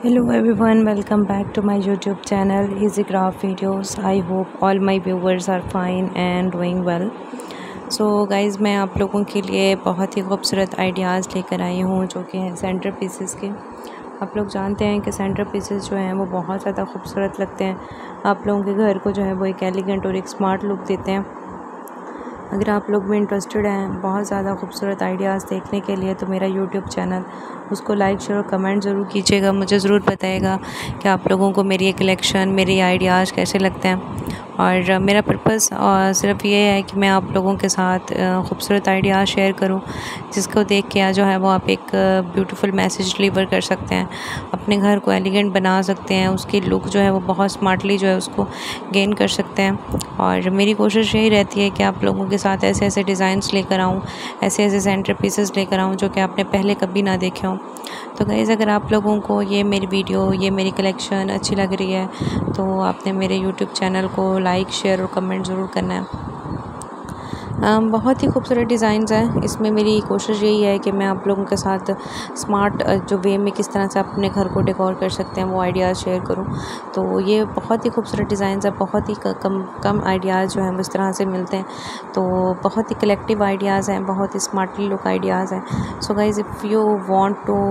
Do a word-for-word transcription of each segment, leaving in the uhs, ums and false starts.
Hello everyone, welcome back to my YouTube channel Easy Craft Videos. I hope all my viewers are fine and doing well. So guys, मैं आप लोगों के लिए बहुत ही खूबसूरत ideas लेकर आई हूँ जो कि हैं सेंटर पीसेस के। आप लोग जानते हैं कि सेंटर पीसेस जो हैं वो बहुत ज़्यादा खूबसूरत लगते हैं। आप लोगों के घर को जो है वो एक एलिगेंट और एक स्मार्ट लुक देते हैं। अगर आप लोग भी इंटरेस्टेड हैं बहुत ज़्यादा खूबसूरत आइडियाज़ देखने के लिए तो मेरा यूट्यूब चैनल उसको लाइक शेयर और कमेंट ज़रूर कीजिएगा। मुझे ज़रूर बताइएगा कि आप लोगों को मेरी ये कलेक्शन मेरे आइडियाज़ कैसे लगते हैं। और मेरा पर्पस सिर्फ ये है कि मैं आप लोगों के साथ खूबसूरत आइडियाज़ शेयर करूं जिसको देख के जो है वो आप एक ब्यूटीफुल मैसेज डिलीवर कर सकते हैं, अपने घर को एलिगेंट बना सकते हैं, उसकी लुक जो है वो बहुत स्मार्टली जो है उसको गेन कर सकते हैं। और मेरी कोशिश यही रहती है कि आप लोगों के साथ ऐसे ऐसे डिज़ाइंस लेकर आऊँ, ऐसे ऐसे सेंटर पीसेस लेकर आऊँ जो कि आपने पहले कभी ना देखे हों। तो गाइस, अगर आप लोगों को ये मेरी वीडियो ये मेरी कलेक्शन अच्छी लग रही है तो आपने मेरे यूट्यूब चैनल को लाइक शेयर और कमेंट ज़रूर करना है। Um, बहुत ही खूबसूरत डिज़ाइंस हैं। इसमें मेरी कोशिश यही है कि मैं आप लोगों के साथ स्मार्ट जो वे में किस तरह से अपने घर को डेकोर कर सकते हैं वो आइडियाज़ शेयर करूं। तो ये बहुत ही खूबसूरत डिज़ाइंस हैं, बहुत ही कम कम आइडियाज़ जो हैं वो इस तरह से मिलते हैं। तो बहुत ही कलेक्टिव आइडियाज़ हैं, बहुत ही स्मार्टली लुक आइडियाज़ हैं। So guys, if you want to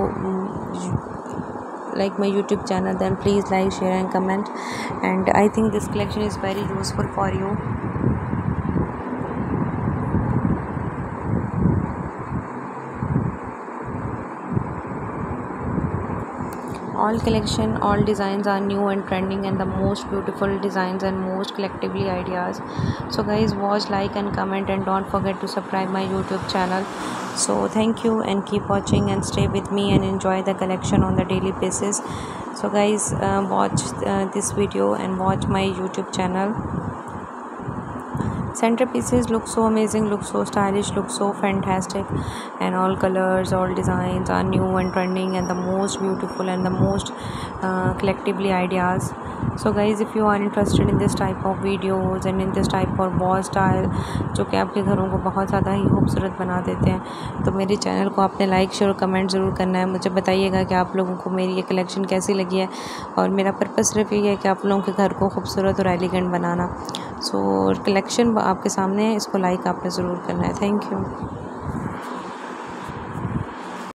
like my YouTube channel, then please like, share and comment, and I think this collection is very useful for you. All collection, all designs are new and trending and the most beautiful designs and most collectively ideas. So guys, watch, like and comment, and don't forget to subscribe my YouTube channel. So thank you and keep watching and stay with me and enjoy the collection on the daily basis. So guys, uh, watch uh, this video and watch my YouTube channel. Center pieces look so amazing, look so stylish, look so fantastic, and all colors, all designs are new and trending and the most beautiful and the most uh, collectively ideas. So guys, if you are interested in this type of videos and in this type of wall style जो कि आपके घरों को बहुत ज़्यादा ही खूबसूरत बना देते हैं, तो मेरे चैनल को आपने लाइक शेयर और कमेंट ज़रूर करना है। मुझे बताइएगा कि आप लोगों को मेरी ये कलेक्शन कैसी लगी है। और मेरा पर्पस सिर्फ यही है कि आप लोगों के घर को खूबसूरत और एलिगेंट बनाना। सो so, कलेक्शन आपके सामने है, इसको लाइक आपने ज़रूर करना है। Thank you.